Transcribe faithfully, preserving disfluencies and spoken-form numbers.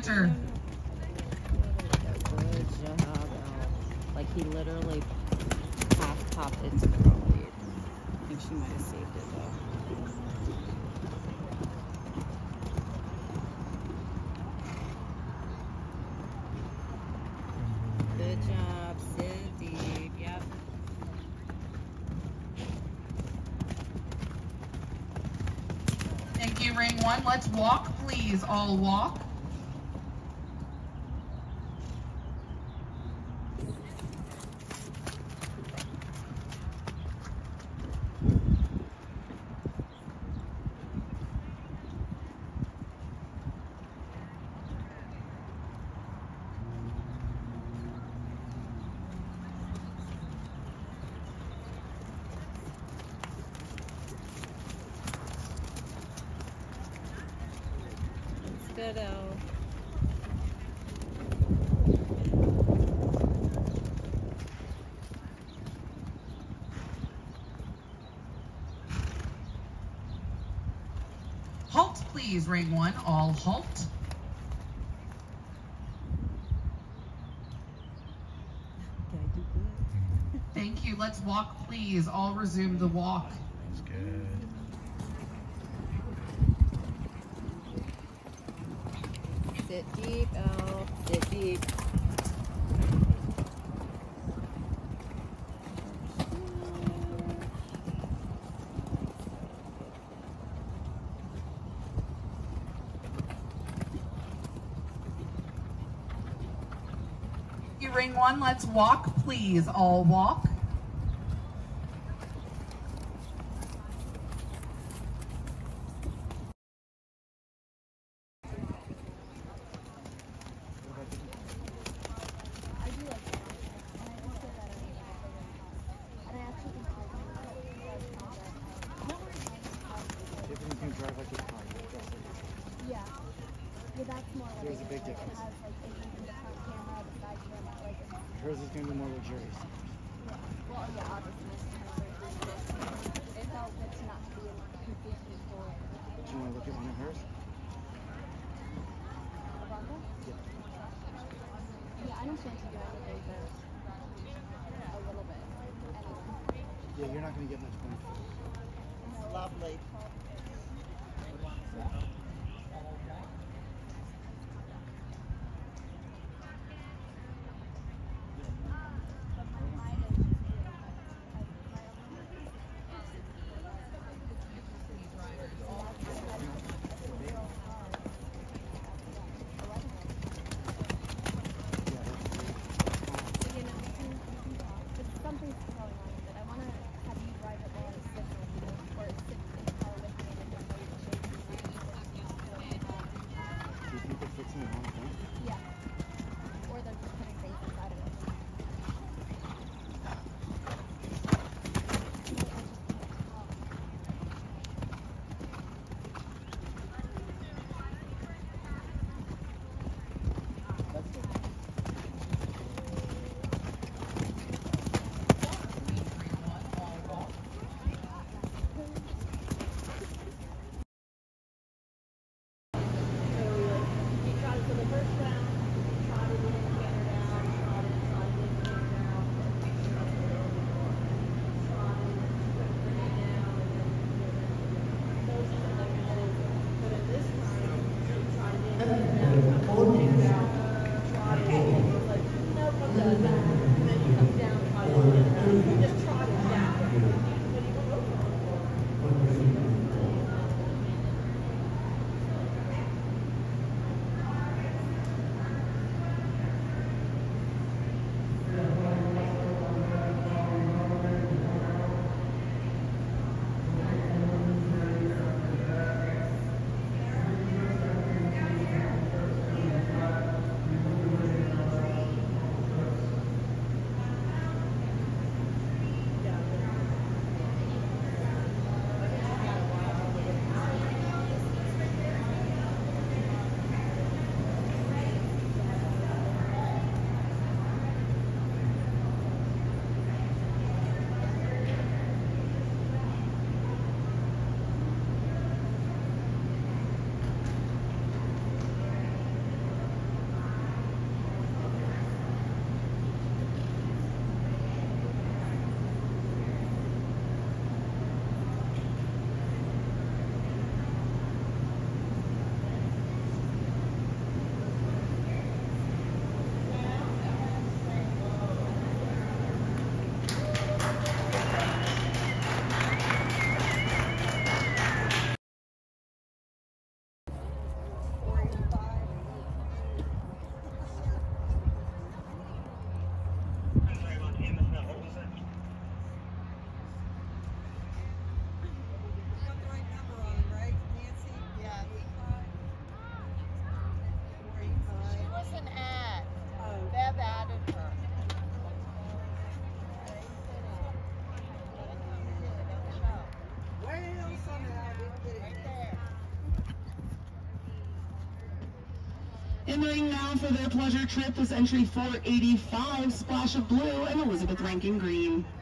canter. Good job, Elle. Like he literally half popped into the road lead. I think she might have saved it though. Good job, sit deep. Yep. Thank you, ring one. Let's walk, please. All walk. Good, Elle. Halt, please, ring one. All halt. Did I do good? Thank you. Let's walk, please. All resume the walk. That's good. Sit deep, Elle. Sit deep. You ring one. Let's walk, please. All walk. Tiffany can drive like a car. Yeah. Yeah, that's more like There's a big difference. It has like the front camera, the side camera, like it's, Hers is going to be more luxurious. yeah. Well, yeah, obviously this is kind of it felt good to not be completely full. Do you want to look at one of hers? Bronco? Yeah. Yeah, I don't fancy doing anything but a little bit. Anyway. Yeah, you're not going to get much point for it. Lovely. Something's going on with it. I want to have you drive it while I sit with you, or sit in the car with me, and I can tell you the shape. In the ring now for their pleasure trip is entry four eighty-five, Splash of Blue and Elizabeth Rankin Green.